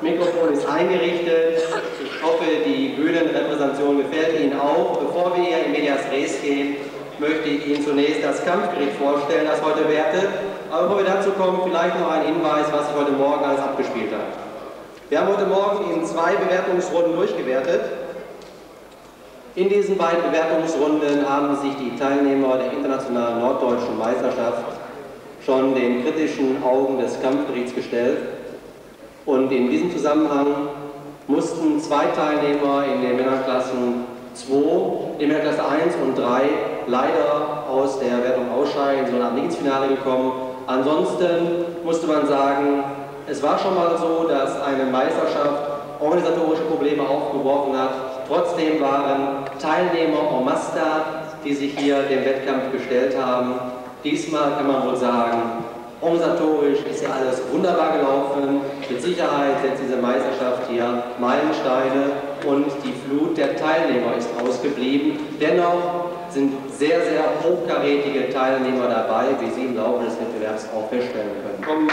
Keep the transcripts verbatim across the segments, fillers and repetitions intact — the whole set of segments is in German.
Mikrofon ist eingerichtet. Ich hoffe, die Bühnenrepräsentation gefällt Ihnen auch. Bevor wir hier in Medias Res gehen, möchte ich Ihnen zunächst das Kampfgericht vorstellen, das heute wertet. Aber bevor wir dazu kommen, vielleicht noch ein Hinweis, was sich heute Morgen alles abgespielt hat. Wir haben heute Morgen in zwei Bewertungsrunden durchgewertet. In diesen beiden Bewertungsrunden haben sich die Teilnehmer der internationalen norddeutschen Meisterschaft schon den kritischen Augen des Kampfgerichts gestellt. Und in diesem Zusammenhang mussten zwei Teilnehmer in den Männerklassen zwei, in Männerklasse eins und drei leider aus der Wertung ausscheiden, sind am ins Finale gekommen. Ansonsten musste man sagen, es war schon mal so, dass eine Meisterschaft organisatorische Probleme aufgeworfen hat. Trotzdem waren Teilnehmer en masse da, die sich hier dem Wettkampf gestellt haben. Diesmal kann man wohl sagen, organisatorisch ist ja alles wunderbar gelaufen. Mit Sicherheit setzt diese Meisterschaft hier Meilensteine und die Flut der Teilnehmer ist ausgeblieben. Dennoch sind sehr, sehr hochkarätige Teilnehmer dabei, wie Sie im Laufe des Wettbewerbs auch feststellen können. Kommen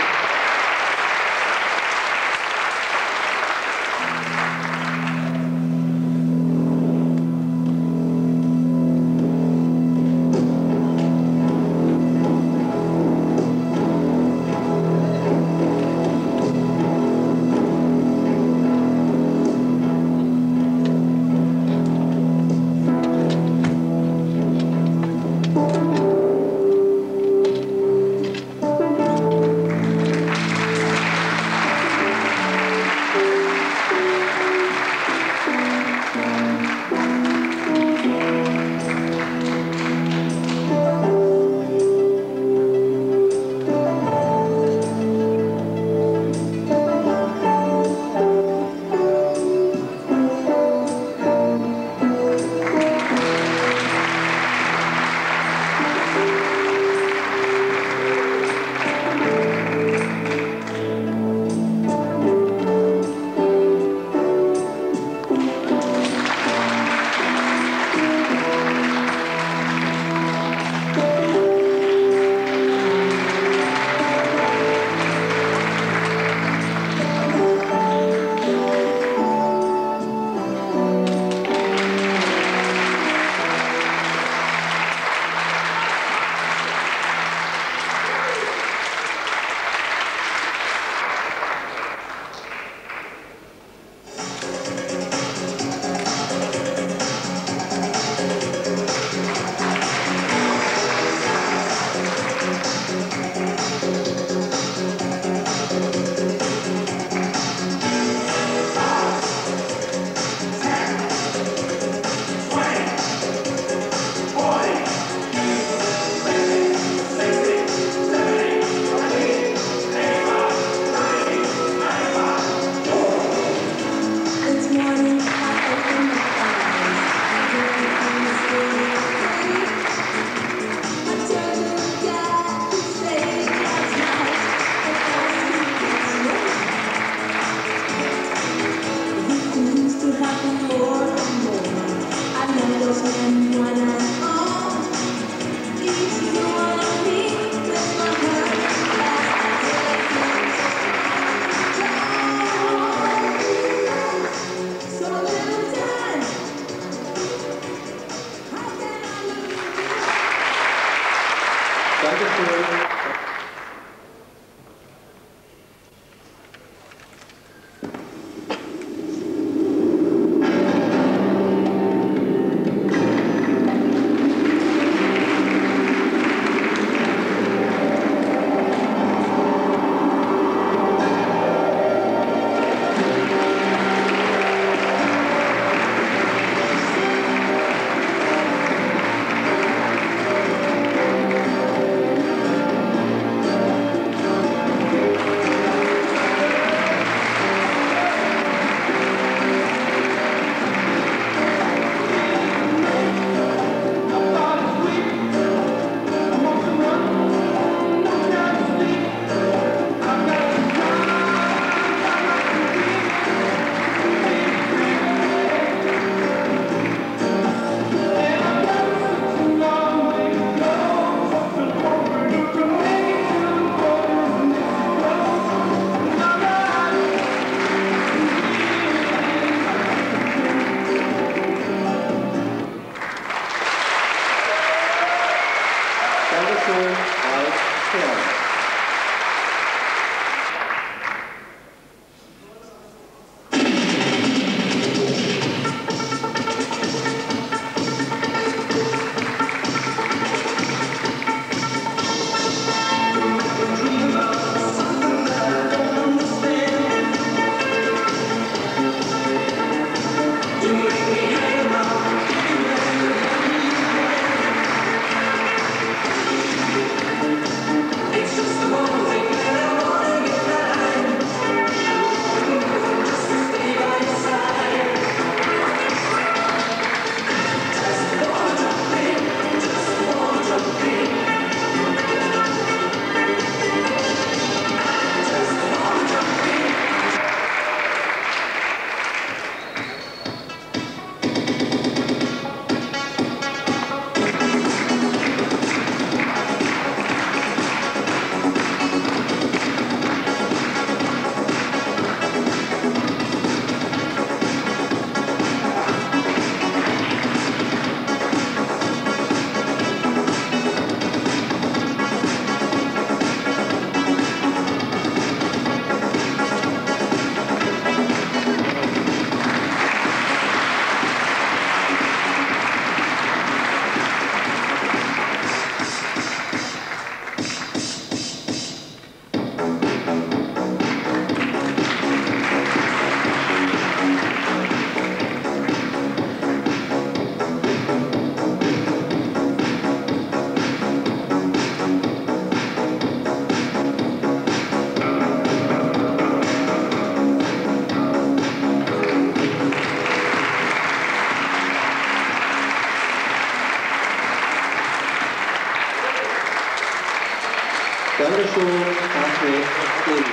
Dankeschön, Patrick Ding.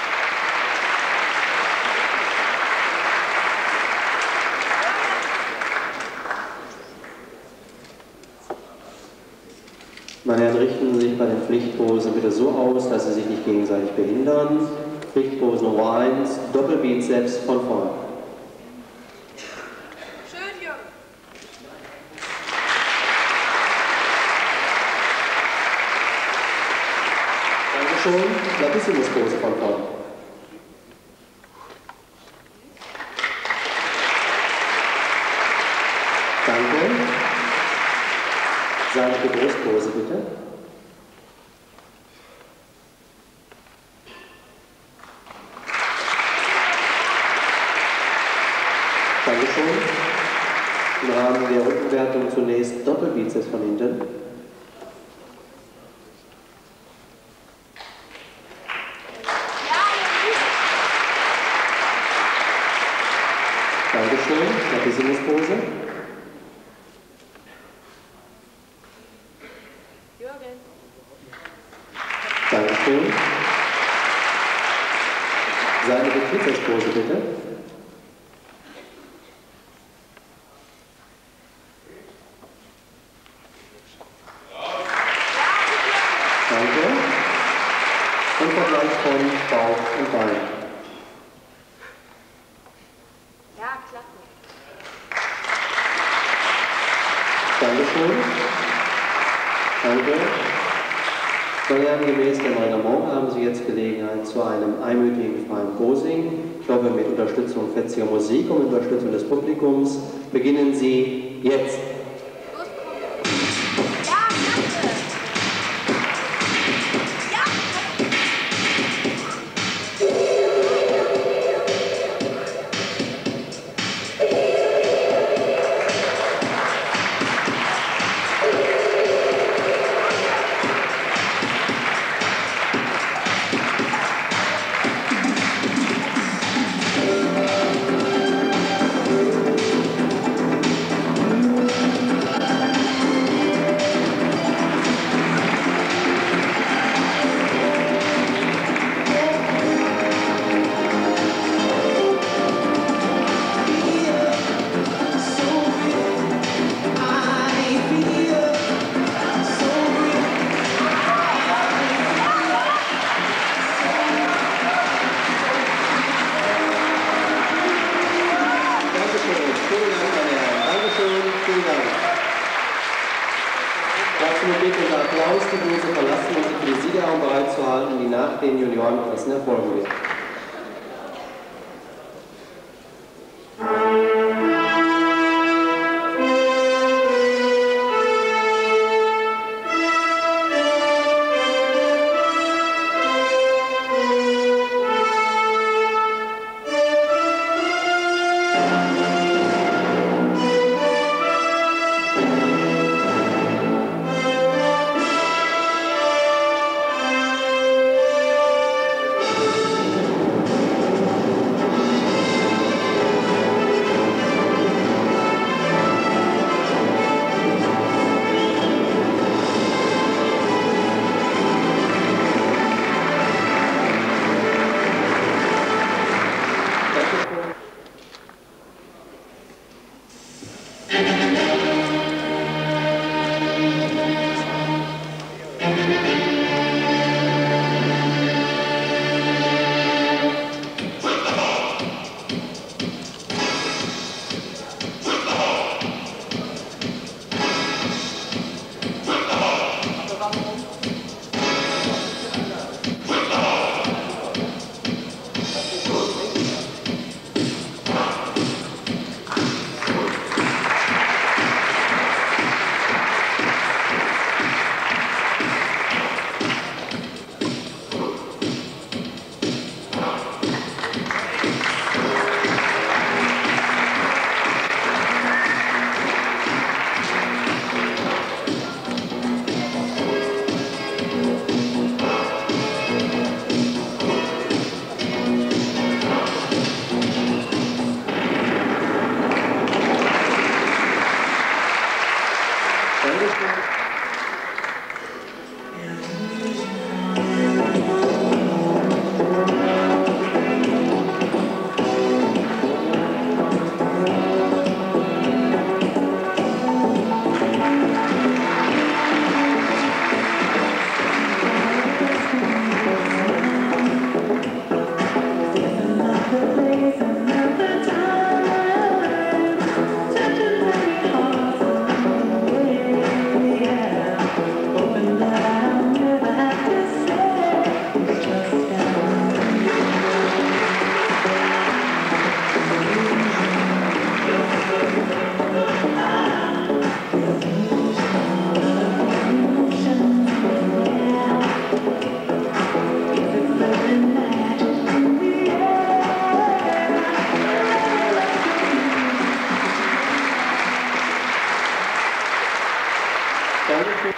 Meine Herren, richten Sie sich bei den Pflichtposen bitte so aus, dass Sie sich nicht gegenseitig behindern. Pflichtpose Nummer eins, Doppelbizeps von vorn. Schön, Jürgen. Dankeschön, Latissimus-Pose von vorn. Danke. Seite Brustpose bitte. Dankeschön. Im Rahmen der Rückenwertung zunächst Doppelbizeps von hinten. Dankeschön. Latissimus-Pose. Jürgen. Dankeschön. Seine Trizepspose bitte. Danke. Und Vergleich von Bauch und Bein. Ja, klasse. Dankeschön. Danke. Meine Herren, gemäß dem Reglement haben Sie jetzt Gelegenheit zu einem einminütigen freien Posing. Ich hoffe mit Unterstützung fetziger Musik und mit Unterstützung des Publikums. Beginnen Sie jetzt. Dazu mit Bitte und Applaus die Bühne zu verlassen und sich für die Siegerraum bereit zu halten, die nach den Juniorenklassen erfolgen wird. Dankeschön.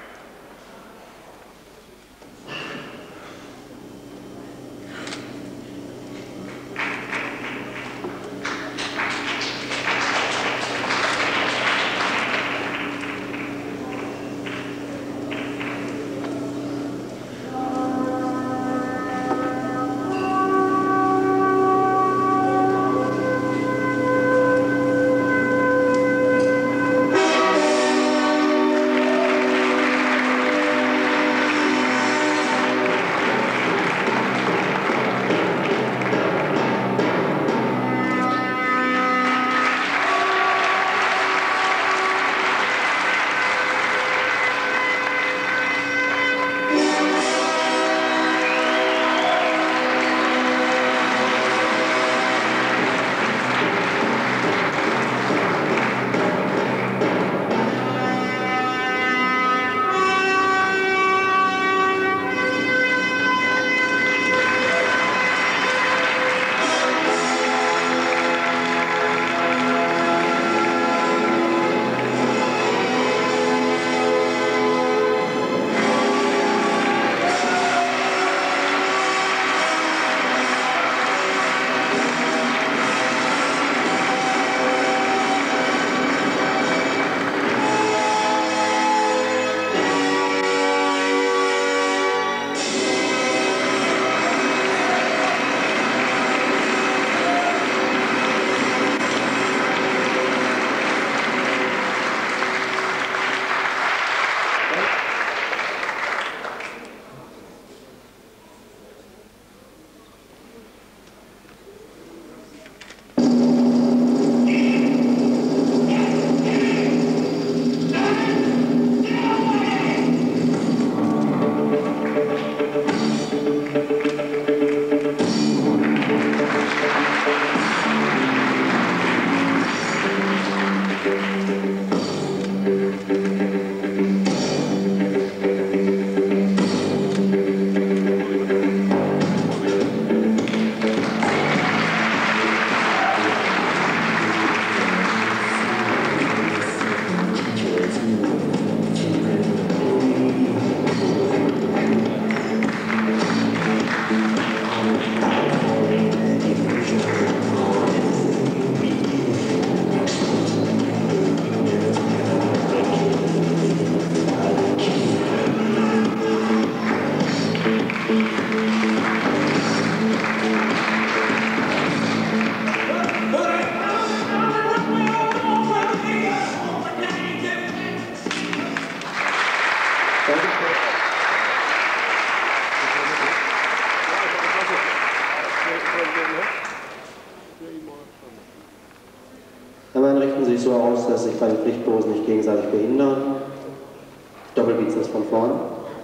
Herren richten sich so aus, dass sich beim Pflichtpose nicht gegenseitig behindern. Doppelbizeps von vorn.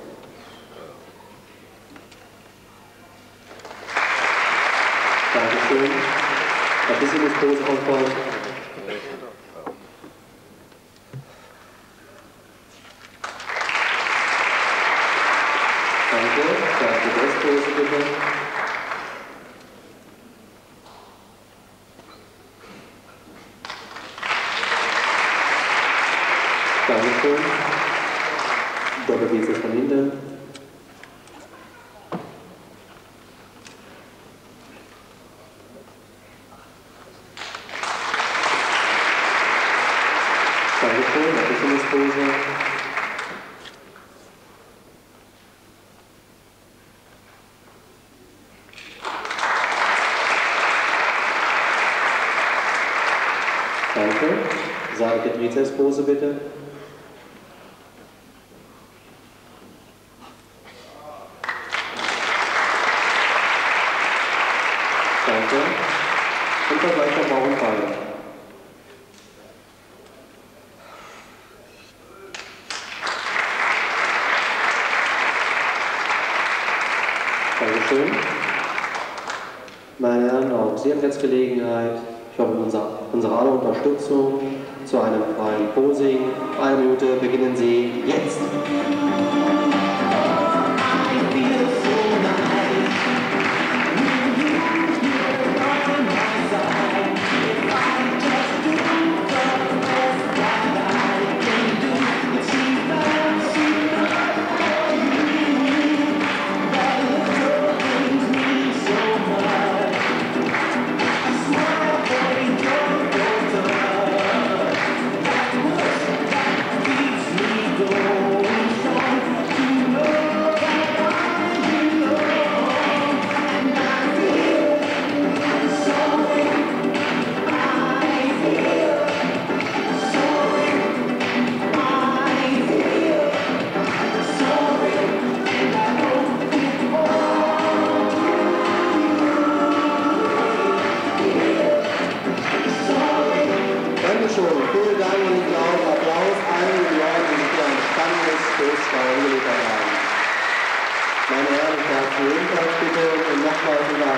Dankeschön. Batissimus-Pose von vorn. Danke. Danke, Brustpose bitte. Dankeschön. Doppelbizeps von hinten. Dankeschön, Batissimus-Pose. Danke. Seitliche Trizeps-Pose bitte. Danke. Und vergleichbar Bauch und Beine. Dankeschön. Meine Herren, auch Sie haben jetzt Gelegenheit, ich hoffe, unsere, unsere aller Unterstützung zu einem freien Posing. Eine Minute beginnen Sie jetzt. Bye.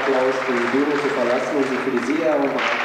Applaus die Bühne zu verlassen und sich für die Siegerehrung bereit.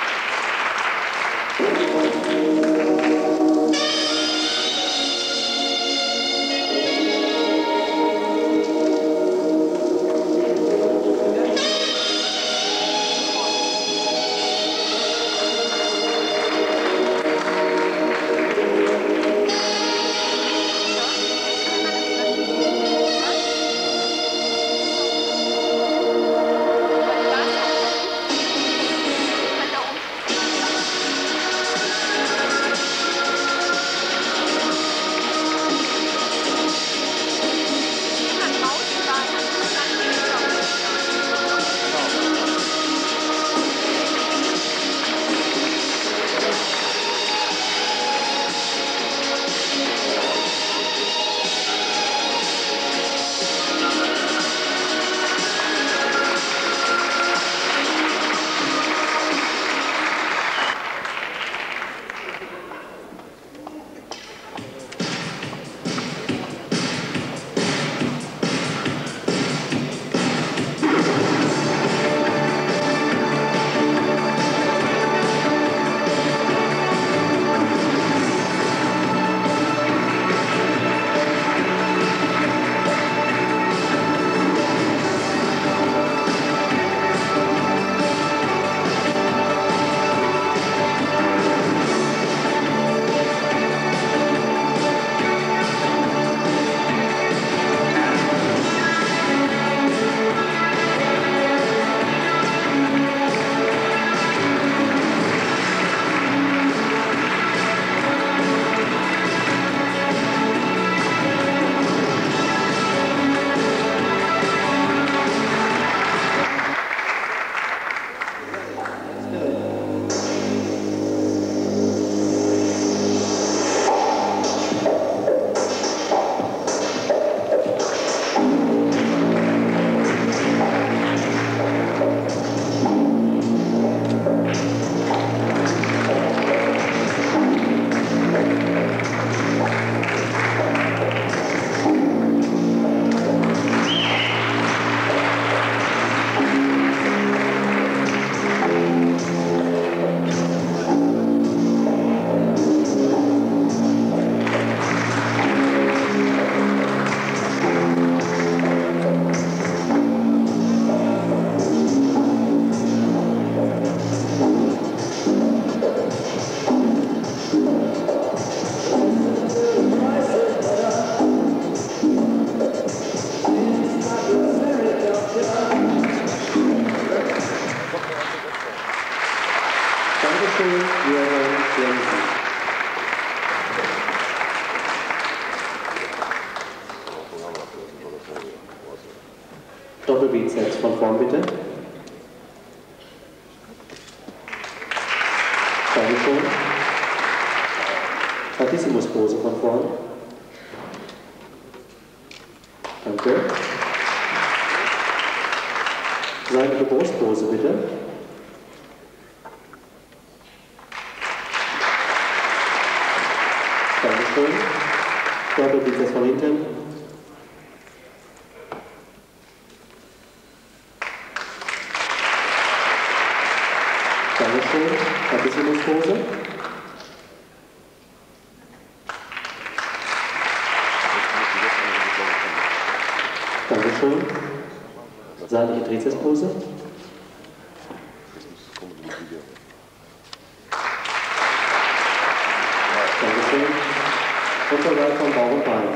Dankeschön, Jürgen Jensen. Doppelbizeps von vorn bitte. Dankeschön. Latissimus-Pose von vorn. Danke. Seitliche Brustpose bitte. Dankeschön. Doppelbizeps von hinten. Dankeschön. Latissimus-Pose. Dankeschön. Seitliche Trizeps-Pose. Dankeschön. Unterseite von Bauch und Bein.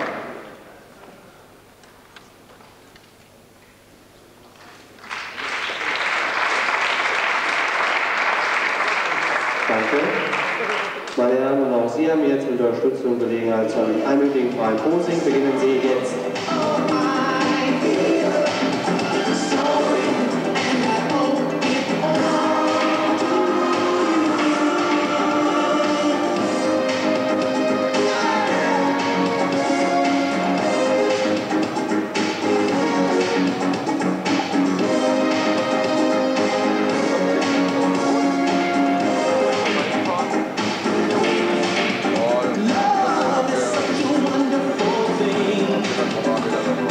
Danke. Meine Herren, und auch Sie haben jetzt Unterstützung Gelegenheit zu einem einminütigen freien Posing. Beginnen Sie jetzt. Love is such a wonderful thing.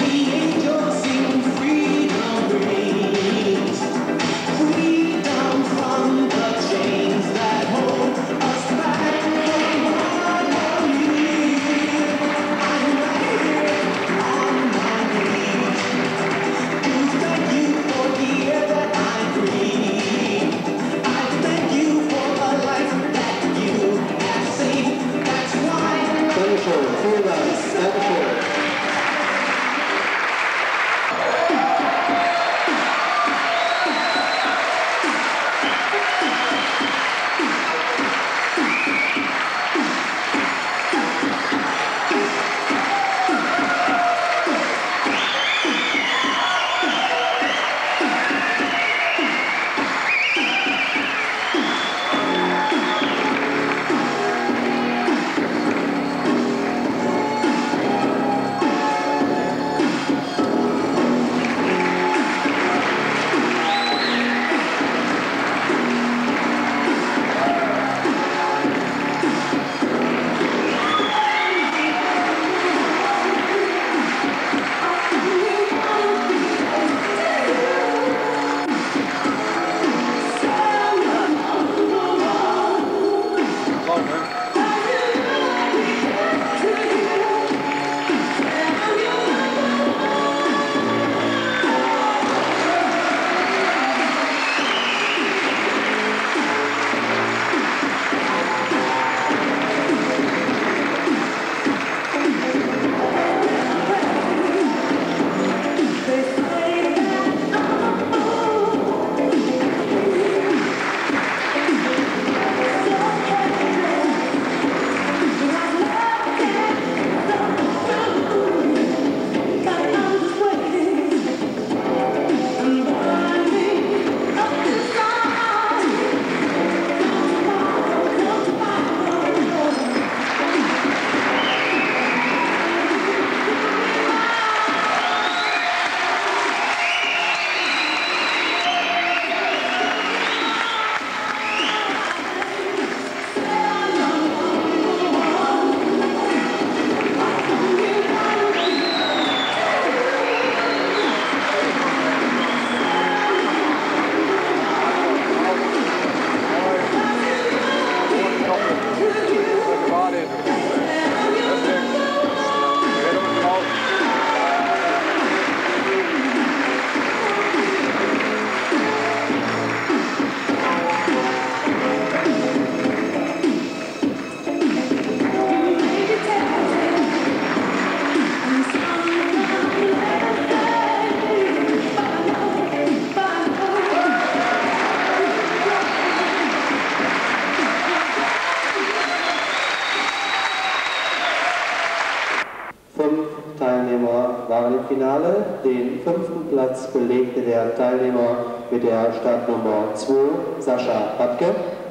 Finale. Den fünften Platz belegte der Teilnehmer mit der Startnummer zwei, Sascha Radke.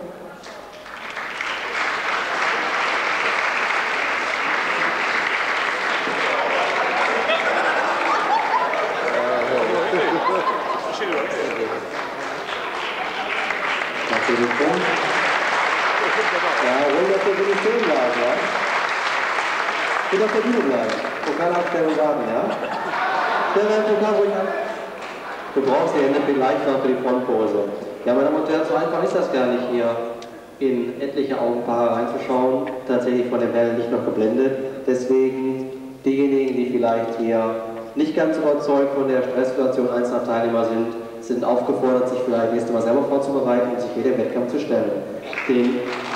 Ja, ruhig auf der Bühne stehen bleiben, ja? Bitte auf der Bühne bleiben. Pokalaufstellung warten, ja? Stell deinen Pokal ruhig ab. Du brauchst die Hände vielleicht noch für die Frontpose. Ja, meine Damen und Herren, so einfach ist das gar nicht hier in etliche Augenpaare reinzuschauen. Tatsächlich von den Bällen nicht noch geblendet. Deswegen diejenigen, die vielleicht hier nicht ganz überzeugt von der Stresssituation einzelner Teilnehmer sind, sind aufgefordert, sich vielleicht nächstes Mal selber vorzubereiten und sich hier dem Wettkampf zu stellen. Den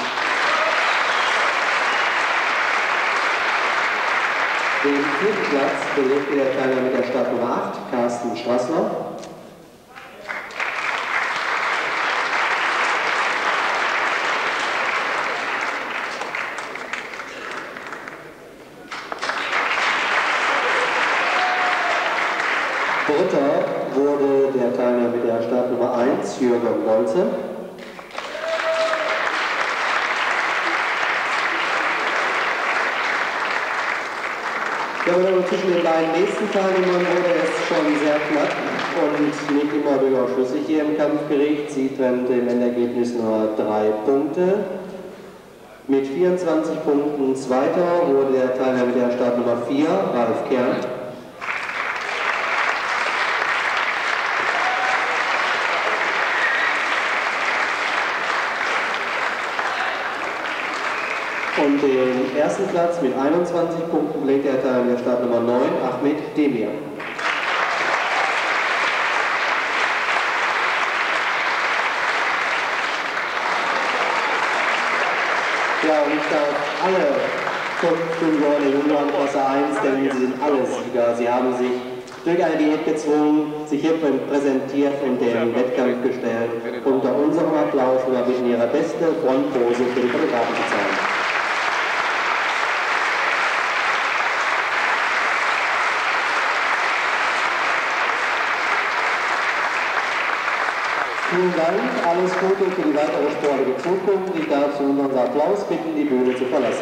Den vierten Platz belegte der Teilnehmer mit der Startnummer acht, Carsten Strassler. Dritter wurde der Teilnehmer mit der Startnummer eins, Jürgen Bolze. Ja, aber zwischen den beiden nächsten Teilnehmern wurde es schon sehr knapp und nicht immer durchaus schlüssig hier im Kampfgericht. Sie trennt im Endergebnis nur drei Punkte. Mit vierundzwanzig Punkten Zweiter wurde der Teilnehmer mit der Startnummer vier, Ralf Kern. Und den ersten Platz mit einundzwanzig Punkten belegt der Teilnehmer der Startnummer neun, Ahmed Demir. Ja, und ich darf alle fünf Junioren der Juniorenklasse eins, denn sie sind alle Sieger. Sie haben sich durch eine Diät gezwungen, sich hier präsentiert und den Wettkampf gestellt. Unter unserem Applaus überbitten ihre beste Frontpose für die Fotografen zu zeigen. Vielen Dank, alles Gute für die weitere sportliche Zukunft. Ich darf zu unserem Applaus bitten, die Bühne zu verlassen.